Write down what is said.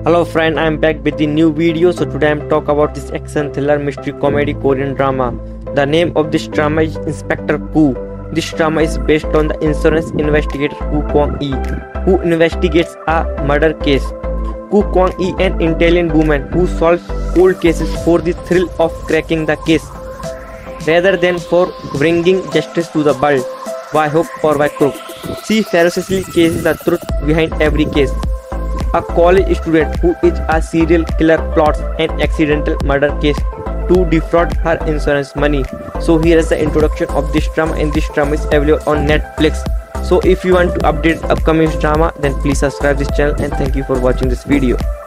Hello friend, I am back with the new video. So today I am talk about this action thriller mystery comedy Korean drama. The name of this drama is Inspector Koo. This drama is based on the insurance investigator Koo Kwang-ee, who investigates a murder case. Koo Kwang-ee, an intelligent woman who solves cold cases for the thrill of cracking the case, rather than for bringing justice to the world by hook or by crook. She ferociously chases the truth behind every case. A college student who is a serial killer plots an accidental murder case to defraud her insurance money. So here is the introduction of this drama, and this drama is available on Netflix. So if you want to update upcoming drama, then please subscribe this channel, and thank you for watching this video.